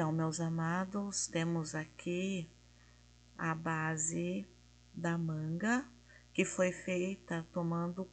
Então, meus amados, temos aqui a base da manga, que foi feita tomando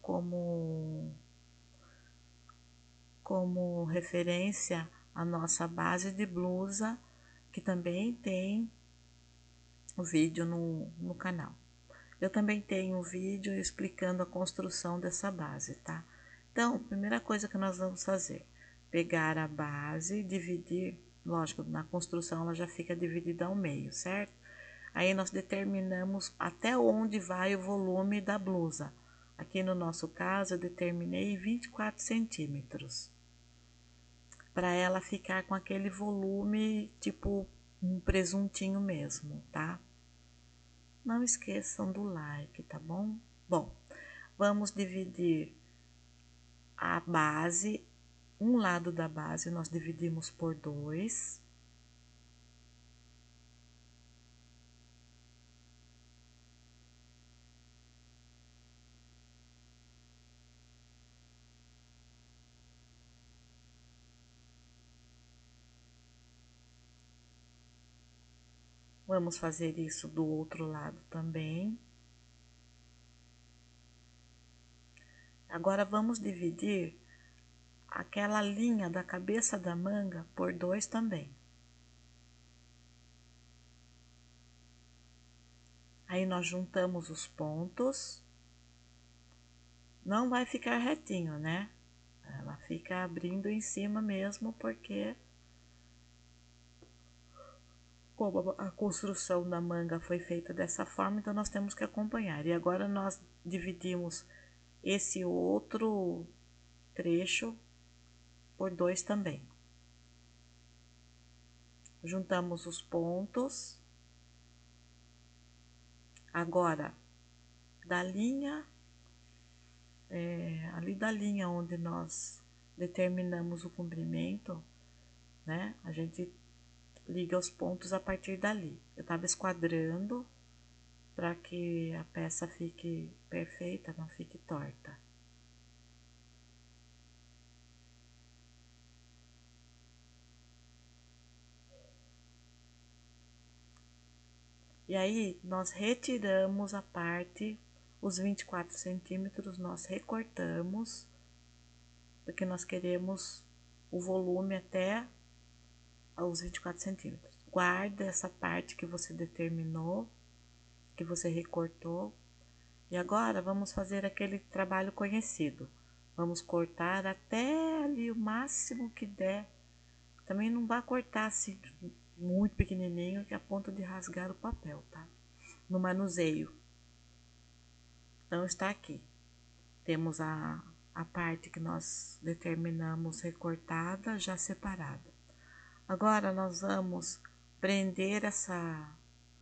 como referência a nossa base de blusa, que também tem o vídeo no canal. Eu também tenho um vídeo explicando a construção dessa base, tá? Então, primeira coisa que nós vamos fazer, pegar a base, dividir, lógico, na construção ela já fica dividida ao meio, certo? Aí nós determinamos até onde vai o volume da blusa. Aqui no nosso caso, eu determinei 24 centímetros. Para ela ficar com aquele volume, tipo um presuntinho mesmo, tá? Não esqueçam do like, tá bom? Bom, vamos dividir a base, um lado da base nós dividimos por 2. Vamos fazer isso do outro lado também. Agora, vamos dividir aquela linha da cabeça da manga por 2 também. Aí, nós juntamos os pontos. Não vai ficar retinho, né? Ela fica abrindo em cima mesmo, porque como a construção da manga foi feita dessa forma, então nós temos que acompanhar. E agora nós dividimos esse outro trecho por 2 também. Juntamos os pontos. Agora, da linha, ali da linha onde nós determinamos o comprimento, né? A gente liga os pontos a partir dali. Eu tava esquadrando para que a peça fique perfeita, não fique torta. E aí, nós retiramos a parte, os 24 centímetros, nós recortamos, porque nós queremos o volume até os 24 centímetros. Guarda essa parte que você determinou, que você recortou. E agora, vamos fazer aquele trabalho conhecido. Vamos cortar até ali o máximo que der. Também não vai cortar assim muito pequenininho, que é a ponto de rasgar o papel, tá? No manuseio. Então, está aqui. Temos a parte que nós determinamos recortada, já separada. Agora, nós vamos prender essa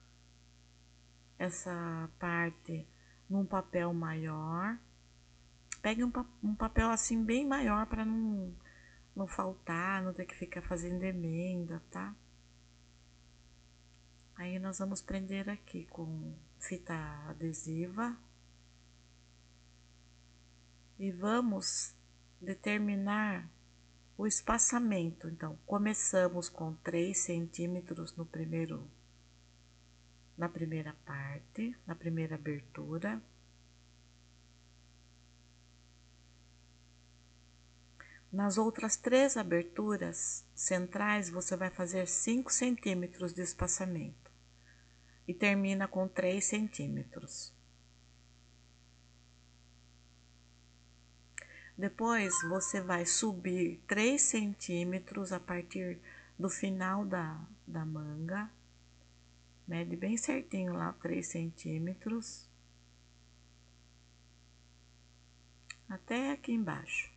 parte num papel maior. Pegue um papel assim bem maior para não faltar, não ter que ficar fazendo emenda, tá? Aí nós vamos prender aqui com fita adesiva e vamos determinar o espaçamento. Então, começamos com 3 centímetros na primeira parte, na primeira abertura. Nas outras 3 aberturas centrais, você vai fazer 5 centímetros de espaçamento e termina com 3 centímetros. Depois, você vai subir 3 centímetros a partir do final da manga. Mede bem certinho lá, 3 centímetros. Até aqui embaixo.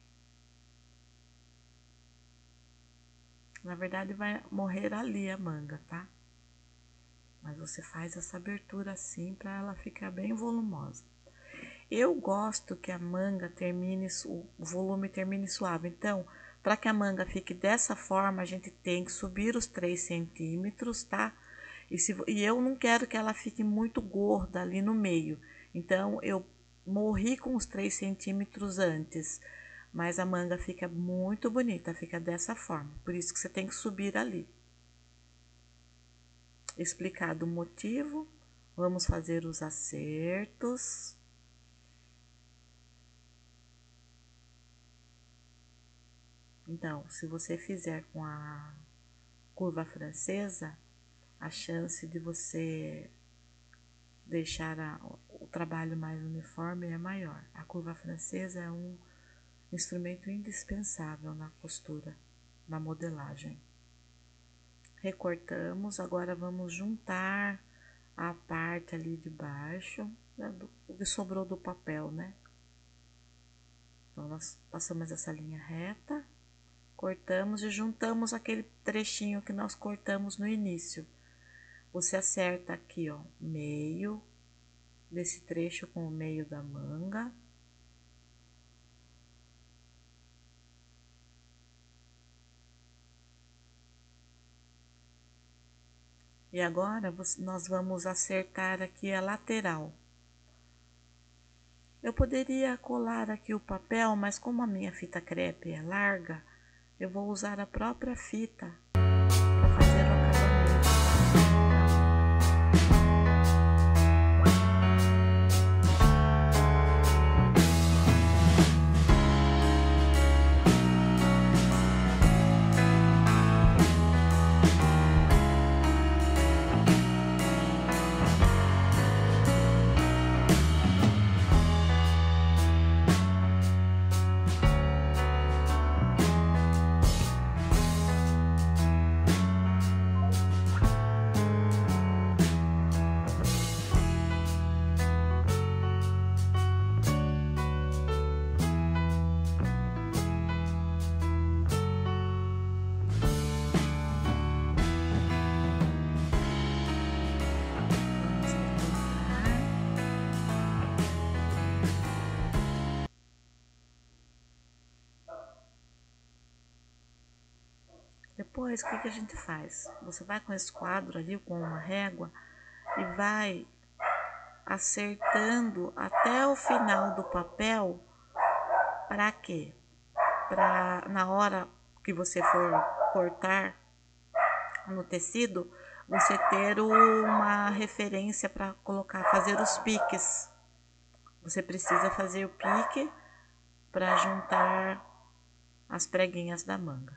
Na verdade, vai morrer ali a manga, tá? Mas você faz essa abertura assim para ela ficar bem volumosa. Eu gosto que a manga termine, o volume termine suave. Então, para que a manga fique dessa forma, a gente tem que subir os 3 centímetros, tá? E eu não quero que ela fique muito gorda ali no meio. Então, eu morri com os 3 centímetros antes. Mas a manga fica muito bonita, fica dessa forma. Por isso que você tem que subir ali. explicado o motivo, vamos fazer os acertos. Então, se você fizer com a curva francesa, a chance de você deixar o trabalho mais uniforme é maior. A curva francesa é um instrumento indispensável na costura, na modelagem. Recortamos, agora vamos juntar a parte ali de baixo, né, o que sobrou do papel, né? Então, nós passamos essa linha reta, cortamos e juntamos aquele trechinho que nós cortamos no início. Você acerta aqui, ó, meio desse trecho com o meio da manga. E agora nós vamos acertar aqui a lateral. Eu poderia colar aqui o papel, mas como a minha fita crepe é larga, eu vou usar a própria fita para fazer o acabamento. Depois, o que a gente faz? Você vai com esse quadro ali, com uma régua, e vai acertando até o final do papel. Para quê? Para na hora que você for cortar no tecido, você ter uma referência para colocar, fazer os piques. Você precisa fazer o pique para juntar as preguinhas da manga.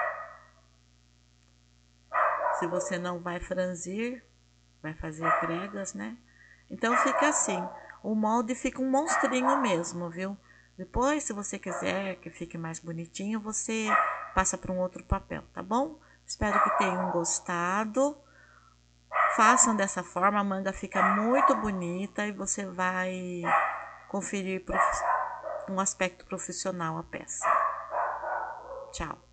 Se você não vai franzir, vai fazer pregas, né? Então fica assim, o molde fica um monstrinho mesmo, viu? Depois, se você quiser que fique mais bonitinho, você passa para um outro papel, tá bom? Espero que tenham gostado. Façam dessa forma, a manga fica muito bonita e você vai conferir um aspecto profissional a peça. Tchau!